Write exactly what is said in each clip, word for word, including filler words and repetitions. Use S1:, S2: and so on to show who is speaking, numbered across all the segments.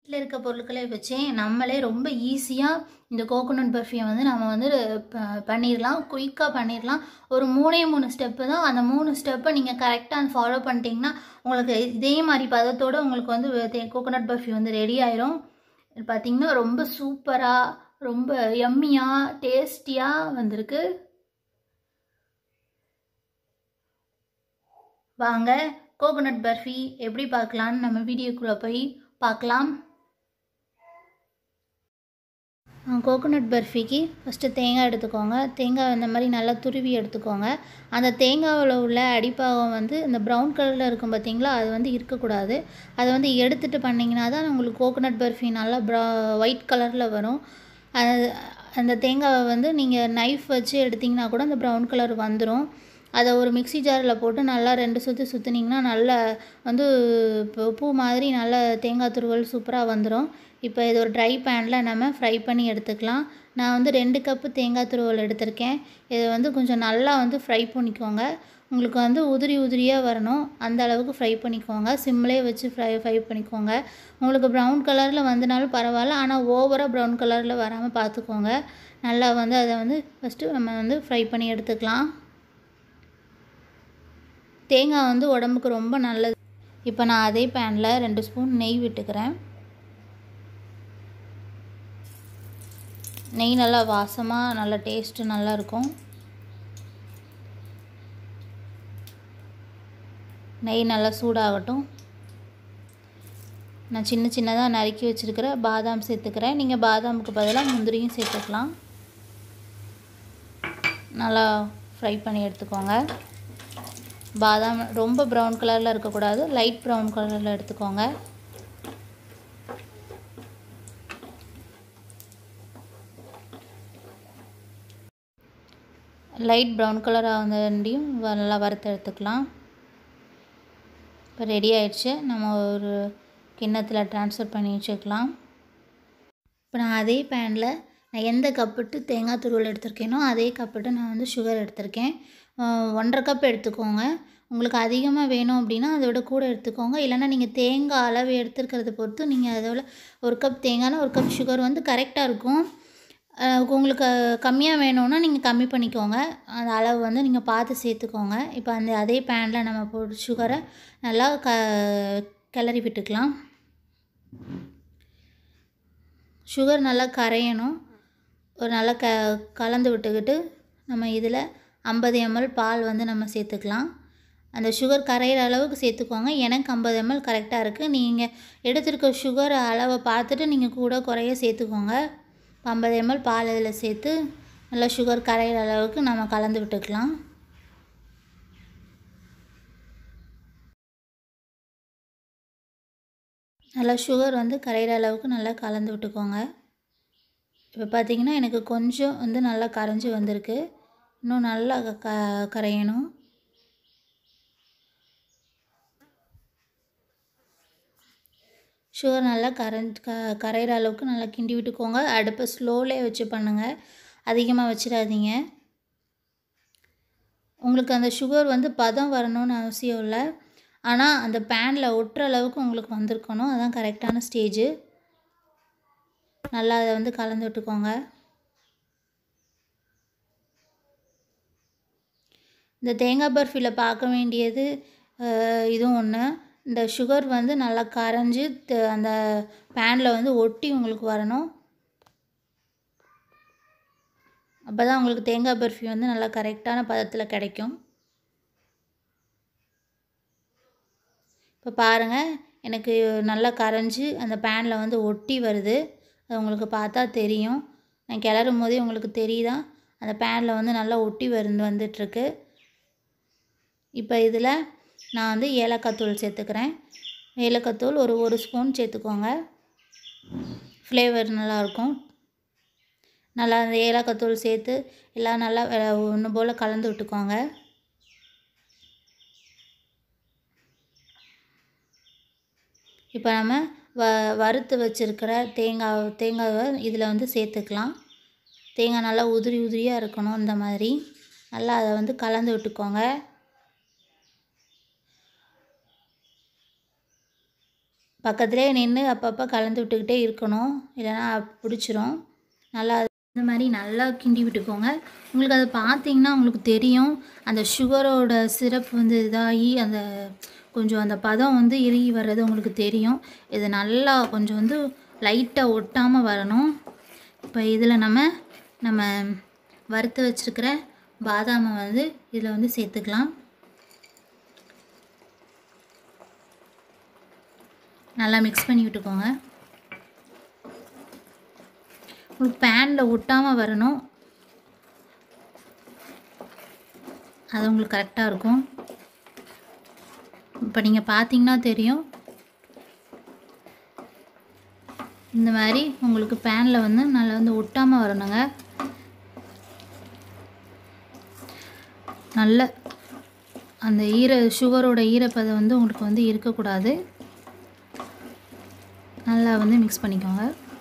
S1: வீட்டில் இருக்க பொருட்களை வச்சே நம்மளே ரொம்ப ஈஸியாக இந்த கோகோனட் பர்ஃபியை வந்து நம்ம வந்து பண்ணிடலாம், குயிக்காக பண்ணிடலாம். ஒரு மூணே மூணு ஸ்டெப்பு தான். அந்த மூணு ஸ்டெப்பை நீங்கள் கரெக்டாக ஃபாலோ பண்ணிட்டீங்கன்னா உங்களுக்கு இதே மாதிரி பதத்தோடு உங்களுக்கு வந்து கோகோனட் பர்ஃபி வந்து ரெடி ஆயிரும். பார்த்திங்கன்னா ரொம்ப சூப்பராக, ரொம்ப யம்மியாக, டேஸ்டியாக வந்திருக்கு. வாங்க கோகோனட் பர்ஃபி எப்படி பார்க்கலான்னு நம்ம வீடியோக்குள்ளே போய் பார்க்கலாம். கோகோனட் பர்ஃபிக்கு ஃபஸ்ட்டு தேங்காய் எடுத்துக்கோங்க. தேங்காய் இந்த மாதிரி நல்லா துருவி எடுத்துக்கோங்க. அந்த தேங்காவில் உள்ள அடிப்பாகம் வந்து இந்த ப்ரௌன் கலரில் இருக்கும் பார்த்திங்களா, அது வந்து இருக்கக்கூடாது. அதை வந்து எடுத்துகிட்டு பண்ணிங்கன்னா தான் உங்களுக்கு கோகோனட் பர்ஃபி நல்லா ப்ரா ஒயிட் கலரில் வரும். அது அந்த தேங்காவை வந்து நீங்கள் நைஃப் வச்சு எடுத்திங்கன்னா கூட அந்த ப்ரௌன் கலர் வந்துடும். அதை ஒரு மிக்சி ஜாரில் போட்டு நல்லா ரெண்டு சுற்று சுற்றுனிங்கன்னா நல்லா வந்து பூ மாதிரி நல்ல தேங்காய் துருவல் சூப்பராக வந்துடும். இப்போ இது ஒரு ட்ரை பேனில் நம்ம ஃப்ரை பண்ணி எடுத்துக்கலாம். நான் வந்து ரெண்டு கப்பு தேங்காய் துருவல் எடுத்திருக்கேன். இதை வந்து கொஞ்சம் நல்லா வந்து ஃப்ரை பண்ணிக்கோங்க. உங்களுக்கு வந்து உதிரி உதிரியாக வரணும், அந்த அளவுக்கு ஃப்ரை பண்ணிக்கோங்க. சிம்லேயே வச்சு ஃப்ரை ஃப்ரை பண்ணிக்கோங்க. உங்களுக்கு ப்ரௌன் கலரில் வந்தனாலும் பரவாயில்ல, ஆனால் ஓவராக ப்ரௌன் கலரில் வராமல் பார்த்துக்கோங்க. நல்லா வந்து அதை வந்து ஃபஸ்ட்டு நம்ம வந்து ஃப்ரை பண்ணி எடுத்துக்கலாம். தேங்காய் வந்து உடம்புக்கு ரொம்ப நல்லது. இப்போ நான் அதே பேனில் ரெண்டு ஸ்பூன் நெய் விட்டுக்கிறேன். நெய் நல்லா வாசமாக நல்லா டேஸ்ட்டு நல்லாயிருக்கும். நெய் நல்லா சூடாகட்டும். நான் சின்ன சின்னதாக நறுக்கி வச்சுருக்கிற பாதாம் சேர்த்துக்கிறேன். நீங்கள் பாதாமுக்கு பதிலாக முந்திரியும் சேர்த்துக்கலாம். நல்லா ஃப்ரை பண்ணி எடுத்துக்கோங்க. பாதாம் ரொம்ப ப்ரௌன் கலரில் இருக்கக்கூடாது, லைட் ப்ரௌன் கலரில் எடுத்துக்கோங்க. லைட் ப்ரௌன் கலராக வந்தண்டியும் நல்லா வறுத்து எடுத்துக்கலாம். இப்போ ரெடி ஆயிடுச்சு. நம்ம ஒரு கிண்ணத்தில் ட்ரான்ஸ்ஃபர் பண்ணி வச்சுக்கலாம். இப்போ நான் அதே பேனில் நான் எந்த கப்புட்டு தேங்காய் துருவல் எடுத்திருக்கேனோ அதே கப்புட்டு நான் வந்து சுகர் எடுத்திருக்கேன். ஒன்றரை கப் எடுத்துக்கோங்க. உங்களுக்கு அதிகமாக வேணும் அப்படின்னா அதை விட கூட எடுத்துக்கோங்க. இல்லைனா நீங்கள் தேங்காய் அளவு எடுத்துருக்கிறத பொறுத்து நீங்கள் அதோட ஒரு கப் தேங்காய்னா ஒரு கப் சுகர் வந்து கரெக்டாக இருக்கும். உங்களுக்கு கம்மியாக வேணும்னா நீங்கள் கம்மி பண்ணிக்கோங்க. அந்த அளவு வந்து நீங்கள் பார்த்து சேர்த்துக்கோங்க. இப்போ அந்த அதே பேனில் நம்ம போட்டு சுகரை நல்லா க கிளறி விட்டுக்கலாம். சுகர் நல்லா கரையணும். ஒரு நல்லா க கலந்து விட்டுக்கிட்டு நம்ம இதில் ஐம்பது எம்எல் பால் வந்து நம்ம சேர்த்துக்கலாம். அந்த சுகர் கரையிற அளவுக்கு சேர்த்துக்கோங்க. எனக்கு ஐம்பது எம்எல் கரெக்டாக இருக்குது. நீங்கள் எடுத்துருக்க சுகர் அளவை பார்த்துட்டு நீங்கள் கூட குறைய சேர்த்துக்கோங்க. ஐம்பது எம்எல் பால் இதில் சேர்த்து நல்லா சுகர் கரையிற அளவுக்கு நம்ம கலந்து விட்டுக்கலாம். நல்லா சுகர் வந்து கரையிற அளவுக்கு நல்லா கலந்து விட்டுக்கோங்க. இப்போ பார்த்திங்கன்னா எனக்கு கொஞ்சம் வந்து நல்லா கரைஞ்சி வந்திருக்கு. இன்னும் நல்லா க கரையணும். சுகர் நல்லா கரைஞ்சி க கரையிற அளவுக்கு நல்லா கிண்டி விட்டுக்கோங்க. அடுப்பை ஸ்லோவிலே வச்சு பண்ணுங்கள், அதிகமாக வச்சிடாதீங்க. உங்களுக்கு அந்த சுகர் வந்து பதம் வரணும்னு அவசியம் இல்லை, ஆனால் அந்த பேனில் ஒட்டுற அளவுக்கு உங்களுக்கு வந்திருக்கணும். அதுதான் கரெக்டான ஸ்டேஜு. நல்லா அதை வந்து கலந்து விட்டுக்கோங்க. இந்த தேங்காய் பர்ஃபியில் பார்க்க வேண்டியது இதுவும் ஒன்று. இந்த சுகர் வந்து நல்லா கரைஞ்சி அந்த பேனில் வந்து ஒட்டி உங்களுக்கு வரணும். அப்போ தான் உங்களுக்கு தேங்காய் பர்ஃபி வந்து நல்லா கரெக்டான பதத்தில் கிடைக்கும். இப்போ பாருங்கள், எனக்கு நல்லா கரைஞ்சி அந்த பேனில் வந்து ஒட்டி வருது. அது உங்களுக்கு பார்த்தா தெரியும். நான் கிளறும் போதே உங்களுக்கு தெரியுதா, அந்த பேனில் வந்து நல்லா ஒட்டி வந்து வந்துட்டுருக்கு. இப்போ இதில் நான் வந்து ஏலக்காய் தூள் சேர்த்துக்கிறேன். ஏலக்காய் தூள் ஒரு ஒரு ஸ்பூன் சேர்த்துக்கோங்க. ஃப்ளேவர் நல்லாயிருக்கும். நல்லா அந்த ஏலக்காய் தூள் சேர்த்து எல்லாம் நல்லா ஒன்று போல் கலந்து விட்டுக்கோங்க. இப்போ நம்ம வ வறுத்து வச்சுருக்கிற தேங்காய் தேங்காவை இதில் வந்து சேர்த்துக்கலாம். தேங்காய் நல்லா உதிரி உதிரியாக இருக்கணும். இந்த மாதிரி நல்லா அதை வந்து கலந்து விட்டுக்கோங்க. பக்கத்துலேயே நின்று அப்பப்போ கலந்து விட்டுக்கிட்டே இருக்கணும், இல்லைன்னா பிடிச்சிரும். நல்லா இந்த மாதிரி நல்லா கிண்டி விட்டுக்கோங்க. உங்களுக்கு அதை பார்த்தீங்கன்னா உங்களுக்கு தெரியும், அந்த சுகரோட சிரப் வந்து இதாகி அந்த கொஞ்சம் அந்த பதம் வந்து இறுகி வர்றது உங்களுக்கு தெரியும். இது நல்லா கொஞ்சம் வந்து லைட்டாக ஒட்டாமல் வரணும். இப்போ இதில் நம்ம நம்ம வறுத்து வச்சுருக்கிற பாதாமை வந்து இதில் வந்து சேர்த்துக்கலாம். நல்லா மிக்ஸ் பண்ணி விட்டுக்கோங்க. உங்களுக்கு பேனில் ஒட்டாமல் வரணும், அது உங்களுக்கு கரெக்டாக இருக்கும். இப்போ நீங்கள் பார்த்தீங்கன்னா தெரியும், இந்த மாதிரி உங்களுக்கு பேனில் வந்து நல்லா வந்து ஒட்டாமல் வரணுங்க. நல்ல அந்த ஈர சுகரோட ஈரப்பதம் வந்து உங்களுக்கு வந்து இருக்கக்கூடாது. நல்லா வந்து மிக்ஸ் பண்ணிக்கோங்க.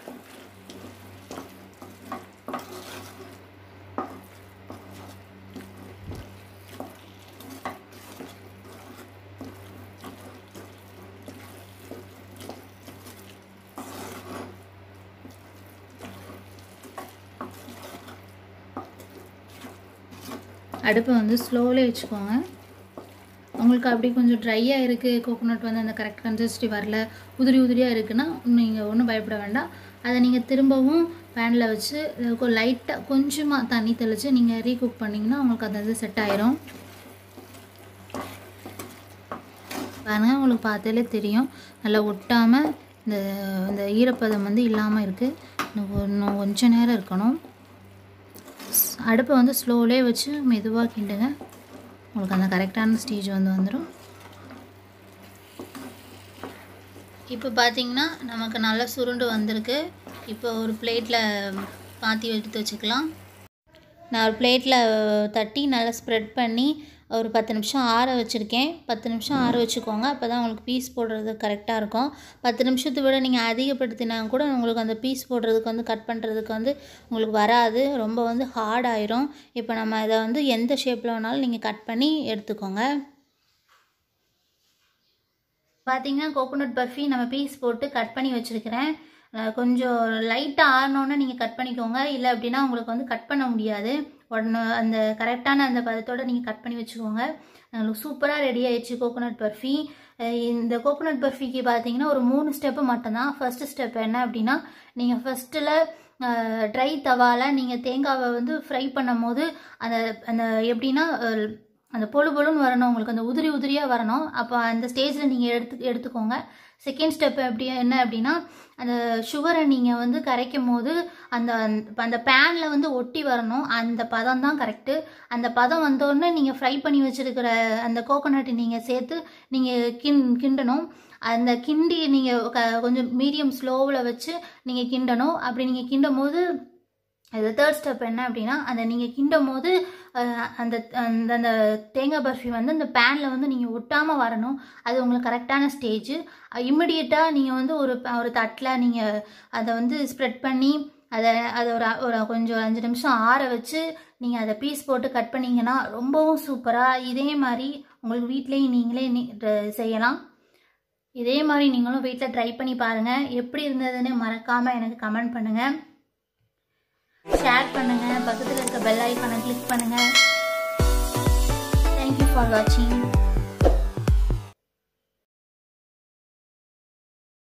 S1: அடுப்பை வந்து ஸ்லோவில் வச்சுக்கோங்க. உங்களுக்கு அப்படி கொஞ்சம் ட்ரையாக இருக்குது, கோகோனட் வந்து அந்த கரெக்ட் கன்சிஸ்டன்சி வரல, உதிரி உதிரியாக இருக்குன்னா நீங்கள் ஒன்றும் பயப்பட வேண்டாம். அதை நீங்கள் திரும்பவும் பேனில் வச்சு லைட்டாக கொஞ்சமாக தண்ணி தெளித்து நீங்கள் ரீகுக் பண்ணிங்கன்னா உங்களுக்கு அந்த இது செட் ஆயிரும். பாருங்கள், உங்களுக்கு பார்த்தாலே தெரியும் நல்லா ஒட்டாமல் இந்த இந்த ஈரப்பதம் வந்து இல்லாமல் இருக்குது. இன்னும் கொஞ்சம் நேரம் இருக்கணும். அடுப்பை வந்து ஸ்லோவிலே வச்சு மெதுவாக கிண்டுங்க, உங்களுக்கு அந்த கரெக்டான ஸ்டேஜ் வந்து வந்துடும். இப்போ பார்த்தீங்கன்னா நமக்கு நல்லா சுருண்டு வந்திருக்கு. இப்போ ஒரு பிளேட்டில் மாற்றி எடுத்து வச்சுக்கலாம். நான் ஒரு பிளேட்டில் தட்டி நல்லா ஸ்ப்ரெட் பண்ணி ஒரு பத்து நிமிஷம் ஆற வச்சுருக்கேன். பத்து நிமிஷம் ஆற வச்சுக்கோங்க, அப்போ தான் உங்களுக்கு பீஸ் போடுறது கரெக்டாக இருக்கும். பத்து நிமிஷத்தை விட நீங்கள் அதிகப்படுத்தினா கூட உங்களுக்கு அந்த பீஸ் போடுறதுக்கு வந்து கட் பண்ணுறதுக்கு வந்து உங்களுக்கு வராது, ரொம்ப வந்து ஹார்ட் ஆயிரும். இப்போ நம்ம இதை வந்து எந்த ஷேப்பில் வேணாலும் நீங்கள் கட் பண்ணி எடுத்துக்கோங்க. பார்த்தீங்கன்னா கோகோனட் பர்ஃபி நம்ம பீஸ் போட்டு கட் பண்ணி வச்சுருக்கிறேன். கொஞ்சம் லைட்டாக ஆறினோன்னே நீங்கள் கட் பண்ணிக்கோங்க, இல்லை அப்படின்னா உங்களுக்கு வந்து கட் பண்ண முடியாது. உடனே அந்த கரெக்டான அந்த பதத்தோடு நீங்கள் கட் பண்ணி வச்சுக்கோங்க. உங்களுக்கு சூப்பராக ரெடி ஆயிடுச்சு கோகோனட் பர்ஃபி. இந்த கோகோனட் பர்ஃபிக்கு பார்த்தீங்கன்னா ஒரு மூணு ஸ்டெப்பு மட்டும்தான். ஃபர்ஸ்ட் ஸ்டெப் என்ன அப்படின்னா, நீங்கள் ஃபஸ்ட்டில் ட்ரை தவாவில் நீங்கள் தேங்காவை வந்து ஃப்ரை பண்ணும் போது அந்த அந்த எப்படின்னா அந்த பொழு பொழுன்னு வரணும், உங்களுக்கு அந்த உதிரி உதிரியாக வரணும். அப்போ அந்த ஸ்டேஜில் நீங்கள் எடுத்து எடுத்துக்கோங்க. செகண்ட் ஸ்டெப் எப்படி என்ன அப்படின்னா, அந்த சுகரை நீங்கள் வந்து கரைக்கும் போது அந்த அந்த பேனில் வந்து ஒட்டி வரணும், அந்த பதம் தான் கரெக்டு. அந்த பதம் வந்தோடனே நீங்கள் ஃப்ரை பண்ணி வச்சுருக்கிற அந்த கோகோனட்டை நீங்கள் சேர்த்து நீங்கள் கிண் கிண்டணும். அந்த கிண்டி நீங்கள் க கொஞ்சம் மீடியம் ஸ்லோவில் வச்சு நீங்கள் கிண்டணும். அப்படி நீங்கள் கிண்டும் போது அது தேர்ட் ஸ்டெப் என்ன அப்படின்னா, அந்த நீங்கள் கிண்டும் போது அந்த அந்த தேங்காய் பர்ஃபி வந்து அந்த பேனில் வந்து நீங்கள் ஒட்டாமல் வரணும். அது உங்களுக்கு கரெக்டான ஸ்டேஜு. இம்மிடியட்டாக நீங்கள் வந்து ஒரு ஒரு தட்டில் நீங்கள் அதை வந்து ஸ்ப்ரெட் பண்ணி அதை அதை ஒரு ஒரு கொஞ்சம் அஞ்சு நிமிஷம் ஆற வச்சு நீங்கள் அதை பீஸ் போட்டு கட் பண்ணிங்கன்னா ரொம்பவும் சூப்பராக இதே மாதிரி உங்களுக்கு வீட்லேயும் நீங்களே செய்யலாம். இதே மாதிரி நீங்களும் வீட்டில் ட்ரை பண்ணி பாருங்கள். எப்படி இருந்ததுன்னு மறக்காமல் எனக்கு கமெண்ட் பண்ணுங்கள், ஷேர் பண்ணுங்கள், பக்கத்தில் இருக்க பெல் ஐக்கானை கிளிக் பண்ணுங்கள். தேங்க்யூ ஃபார் வாட்சிங்.